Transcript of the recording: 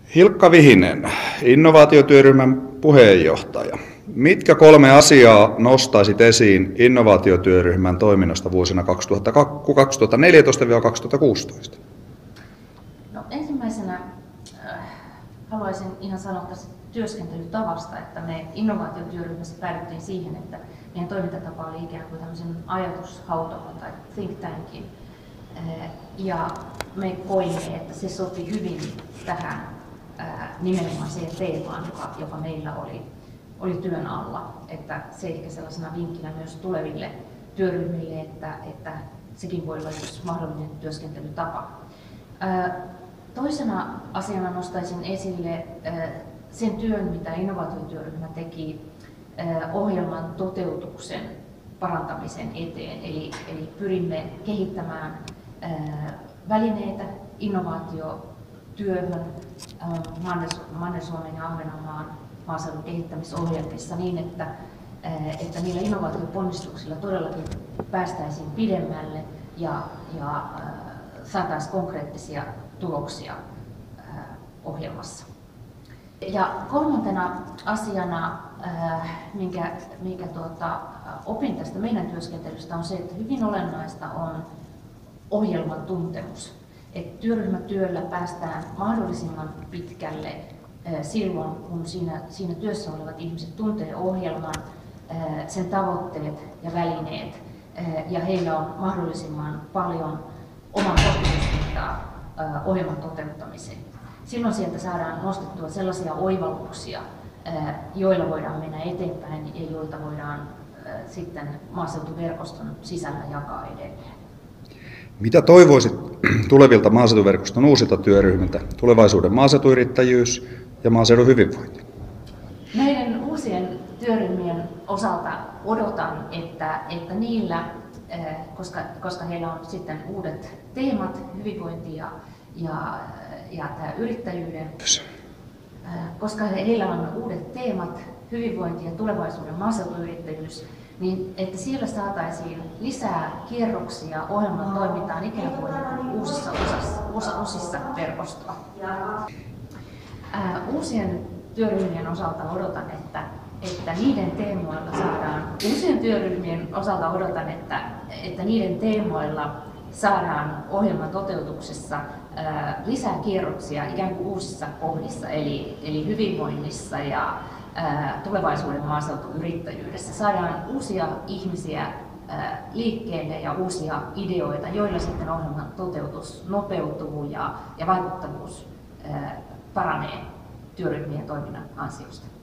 Hilkka Vihinen, innovaatiotyöryhmän puheenjohtaja. Mitkä 3 asiaa nostaisit esiin innovaatiotyöryhmän toiminnasta vuosina 2014-2016? No, ensimmäisenä haluaisin ihan sanoa tästä työskentelytavasta, että me innovaatiotyöryhmässä päädyttiin siihen, että meidän toimintatapa oli ikään kuin tämmöisen ajatushautomon tai think tankin. Ja me koimme, että se sopi hyvin tähän nimenomaan siihen teemaan, joka meillä oli työn alla. Että se ehkä sellaisena vinkkinä myös tuleville työryhmille, että sekin voi olla myös mahdollinen työskentelytapa. Toisena asiana nostaisin esille sen työn, mitä innovaatiotyöryhmä teki ohjelman toteutuksen parantamisen eteen. Eli pyrimme kehittämään välineitä innovaatiotyöhön Manner-Suomen ja Ahvenanmaan maaseudun kehittämisohjelmissa niin, että niillä innovaatioponnistuksilla todellakin päästäisiin pidemmälle ja saataisiin konkreettisia tuloksia ohjelmassa. Ja kolmantena asiana, minkä opin tästä meidän työskentelystä, on se, että hyvin olennaista on ohjelman tuntemus. Että työryhmätyöllä päästään mahdollisimman pitkälle silloin, kun siinä työssä olevat ihmiset tuntee ohjelman, sen tavoitteet ja välineet, ja heillä on mahdollisimman paljon omaa kokemusta ohjelman toteuttamiseen. Silloin sieltä saadaan nostettua sellaisia oivalluksia, joilla voidaan mennä eteenpäin ja joita voidaan sitten maaseutuverkoston sisällä jakaa edelleen. Mitä toivoisit tulevilta maaseutuverkoston uusilta työryhmiltä, tulevaisuuden maaseutuyrittäjyys ja maaseudun hyvinvointi? Näiden uusien työryhmien osalta odotan, että niillä, koska heillä on sitten uudet teemat, hyvinvointi ja tämä yrittäjyyden, koska heillä on uudet teemat, hyvinvointi ja tulevaisuuden maaseutuyrittäjyys, niin että siellä saataisiin lisää kierroksia ohjelman toimintaan ikään kuin uusissa osissa verkostoa. Uusien työryhmien osalta odotan, että niiden teemoilla saadaan ohjelman toteutuksessa lisää kierroksia ikään kuin uusissa kohdissa, eli hyvinvoinnissa ja tulevaisuuden maaseutuyrittäjyydessä. Saadaan uusia ihmisiä liikkeelle ja uusia ideoita, joilla sitten ohjelman toteutus nopeutuu ja vaikuttavuus paranee työryhmien toiminnan ansiosta.